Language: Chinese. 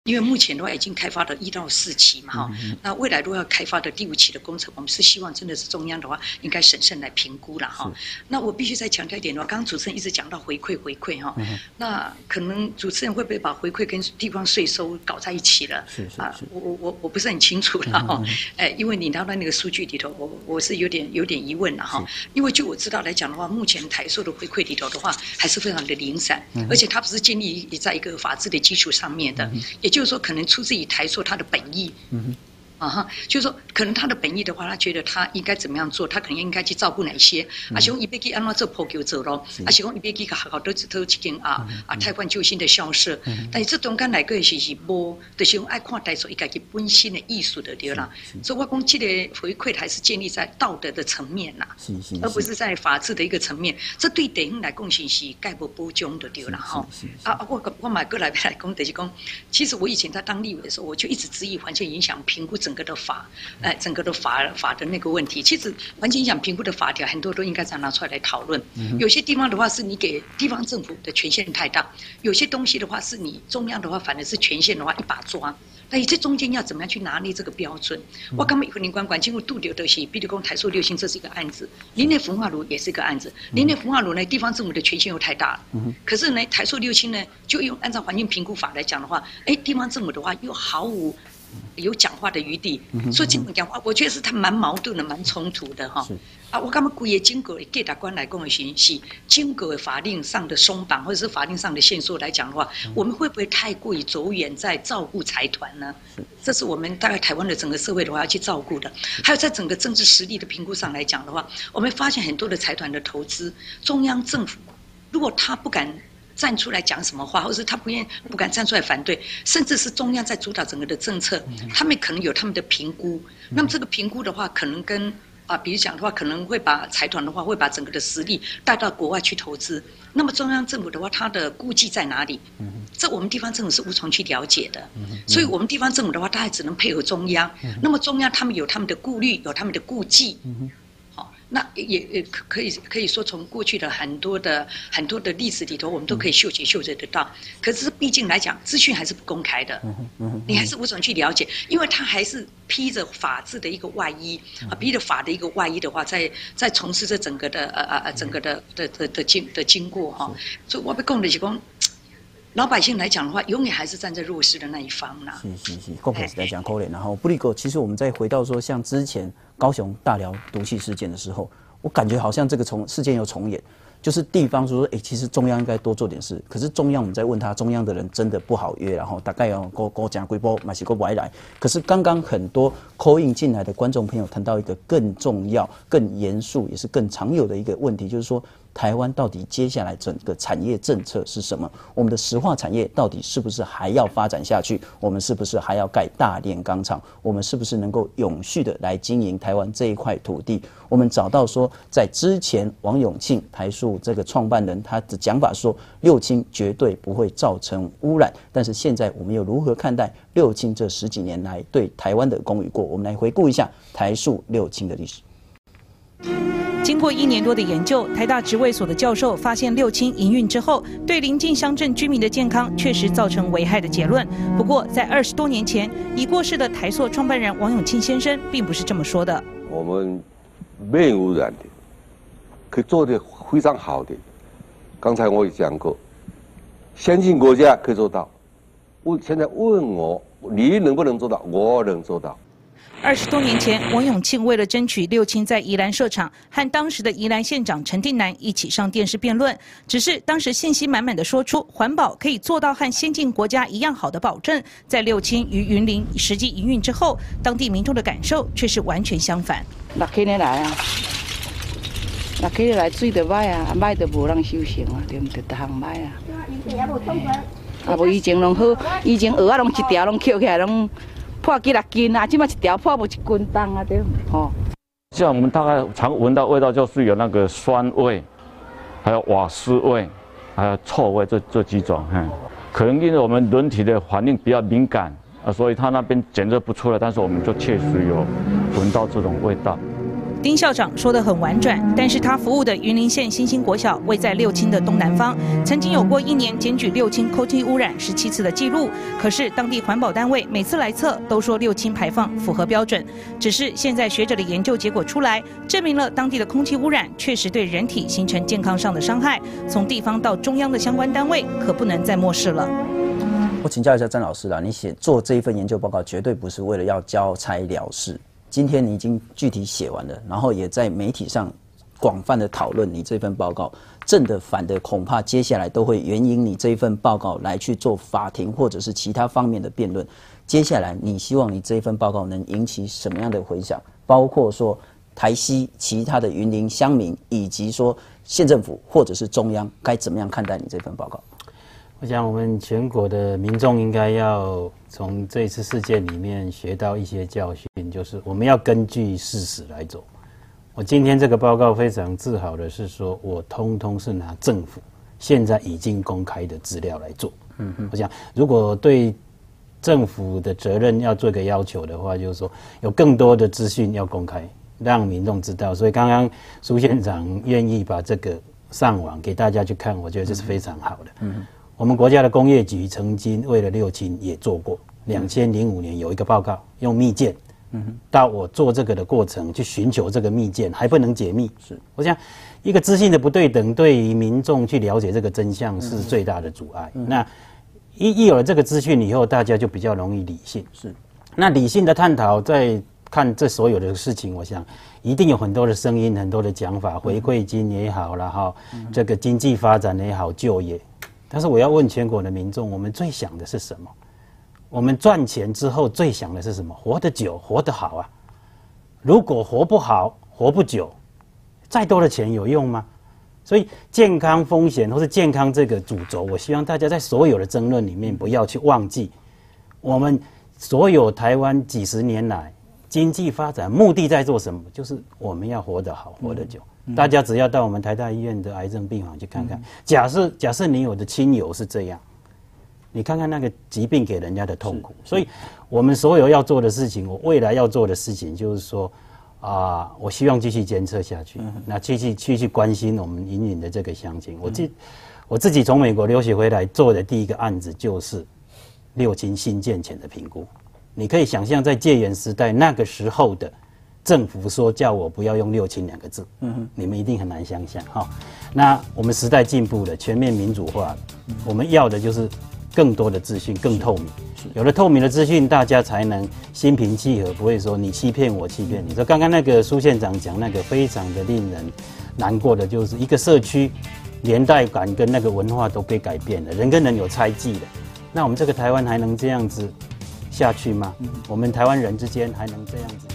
因为目前的话已经开发了1到4期嘛哈，那未来如果要开发的第5期的工程，我们是希望真的是中央的话应该审慎来评估了哈。那我必须再强调一点的话，刚刚主持人一直讲到回馈哈，那可能主持人会不会把回馈跟地方税收搞在一起了？我不是很清楚了哈，因为你拿到那个数据里头，我是有点疑问了哈，因为就我知道来讲的话，目前台塑的回馈里头的话还是非常的零散，而且它不是建立在一个法治的基础上面的，也就是说，可能出自于台塑它的本意，就是说，可能他的本意的话，他觉得他应该怎么样做，他可能应该去照顾哪些，是讲伊要去安怎做普救做咯，是讲伊要去好多一间太冠救星的校舍，但是这中间来个是无，就是讲爱看台塑伊家己本身的艺术的对啦，所以我讲这个回馈还是建立在道德的层面啦，而不是在法治的一个层面，这对地方来讲是概不补充的对啦哈。我买过来讲，就是讲，其实我以前在当立委的时候，我就一直质疑环境影响评估整个的法，整个的法的那个问题。其实环境影响评估的法条很多都应该再拿出来讨论。有些地方的话是你给地方政府的权限太大，有些东西的话是你中央的话反而是权限的话一把抓。那这中间要怎么样去拿捏这个标准？我刚刚以后林管经过杜流的是，比如讲台塑6轻，这是一个案子；林内焚化炉也是一个案子。林内焚化炉呢，地方政府的权限又太大了。可是呢，台塑6轻呢，就用按照环境评估法来讲的话，地方政府的话又毫无有讲话的余地，所以这种讲话，我觉得是他蛮矛盾的，蛮冲突的哈。我感觉规个经过检察官来讲的是经过法令上的松绑，或者是法令上的限缩来讲的话，我们会不会太过于走远在照顾财团呢？这是我们大概台湾的整个社会的话要去照顾的。还有在整个政治实力的评估上来讲的话，我们发现很多的财团的投资，中央政府如果他不敢站出来讲什么话，或者是他不敢站出来反对，甚至是中央在主导整个的政策，他们可能有他们的评估。那么这个评估的话，可能跟比如讲的话，可能会把财团的话，会把整个的实力带到国外去投资。那么中央政府的话，它的估计在哪里？这我们地方政府是无从去了解的。所以我们地方政府的话，大概只能配合中央。那么中央他们有他们的顾虑，有他们的顾忌。那也可以说，从过去的很多的历史里头，我们都可以嗅觉得到。可是毕竟来讲，资讯还是不公开的，你还是无从去了解，因为它还是披着法治的一个外衣披着法的一个外衣的话，在从事这整个的整个的经过哈。所以我要讲的是讲，老百姓来讲的话，永远还是站在弱势的那一方啦。 是，国配在讲可怜，然后不离过。其实我们再回到说，像之前高雄大寮毒气事件的时候，我感觉好像这个事件又重演，就是地方说，其实中央应该多做点事，可是中央我们在问他，中央的人真的不好约，然后大概要过讲规波，买些个外来。可是刚刚很多 call in 进来的观众朋友谈到一个更重要、更严肃，也是更常有的一个问题，就是说，台湾到底接下来整个产业政策是什么？我们的石化产业到底是不是还要发展下去？我们是不是还要盖大炼钢厂？我们是不是能够永续的来经营台湾这一块土地？我们找到说，在之前王永庆台塑这个创办人他的讲法说，6轻绝对不会造成污染，但是现在我们又如何看待6轻这10几年来对台湾的功与过？我们来回顾一下台塑6轻的历史。 经过1年多的研究，台大职卫所的教授发现6轻营运之后，对邻近乡镇居民的健康确实造成危害的结论。不过，在20多年前，已过世的台塑创办人王永庆先生并不是这么说的。 我们没污染的，可以做得非常好的。刚才我也讲过，先进国家可以做到。现在问我，你能不能做到？我能做到。 20多年前，王永庆为了争取6轻在宜兰设厂，和当时的宜兰县长陈定南一起上电视辩论。只是当时信心满满的说出环保可以做到和先进国家一样好的保证，在6轻于云林实际营运之后，当地民众的感受却是完全相反。 6轻的来啊，6轻的来水就歹啊，歹就无人收成啊，对唔对？逐项歹啊。啊，无以前拢好，以前蚵仔拢一条拢捡起来拢。破几6斤啊！即马一条破不1斤重啊，对吼。 像我们大概常闻到味道，就是有那个酸味，还有瓦斯味，还有臭味这几种。可能因为我们人体的反应比较敏感所以它那边检测不出来，但是我们就确实有闻到这种味道。 丁校长说得很婉转，但是他服务的云林县新兴国小位在六轻的东南方，曾经有过1年检举六轻空气污染17次的记录。可是当地环保单位每次来测都说六轻排放符合标准，只是现在学者的研究结果出来，证明了当地的空气污染确实对人体形成健康上的伤害。从地方到中央的相关单位可不能再漠视了。 我请教一下詹老师啦，你做这一份研究报告绝对不是为了要交差了事。今天你已经具体写完了，然后也在媒体上广泛的讨论你这份报告，正的反的恐怕接下来都会援引你这一份报告来去做法庭或者是其他方面的辩论。接下来你希望你这一份报告能引起什么样的回响？包括说台西其他的云林乡民，以及说县政府或者是中央该怎么样看待你这份报告？ 我想我们全国的民众应该要从这一次事件里面学到一些教训，就是我们要根据事实来走。我今天这个报告非常自豪的是说，我通通是拿政府现在已经公开的资料来做。我想如果对政府的责任要做一个要求的话，就是说有更多的资讯要公开，让民众知道。所以刚刚苏县长愿意把这个上网给大家去看，我觉得这是非常好的。我们国家的工业局曾经为了六轻也做过，2005年有一个报告，用密件，到我做这个的过程去寻求这个密件，还不能解密。是，我想一个资讯的不对等，对于民众去了解这个真相是最大的阻碍。那一有了这个资讯以后，大家就比较容易理性。是，那理性的探讨，在看这所有的事情，我想一定有很多的声音，很多的讲法，回馈金也好啦，哈，这个经济发展也好，就业。但是我要问全国的民众，我们最想的是什么？我们赚钱之后最想的是什么？活得久，活得好啊！如果活不好，活不久，再多的钱有用吗？所以健康风险或是健康这个主轴，我希望大家在所有的争论里面不要去忘记，我们所有台湾几十年来经济发展目的在做什么？就是我们要活得好，活得久。大家只要到我们台大医院的癌症病房去看看，假设你有的亲友是这样，你看看那个疾病给人家的痛苦。所以我们所有要做的事情，我未来要做的事情就是说我希望继续监测下去，那去关心我们云林的这个乡亲。我自己从美国留学回来做的第一个案子就是六轻新建前的评估。你可以想象在戒严时代那个时候的政府说叫我不要用六轻2个字，你们一定很难想象哈。那我们时代进步了，全面民主化了，我们要的就是更多的资讯，更透明。有了透明的资讯，大家才能心平气和，不会说你欺骗我，欺骗你。说刚刚那个苏县长讲那个非常的令人难过的，就是一个社区年代感跟那个文化都被改变了，人跟人有猜忌了。那我们这个台湾还能这样子下去吗？我们台湾人之间还能这样子？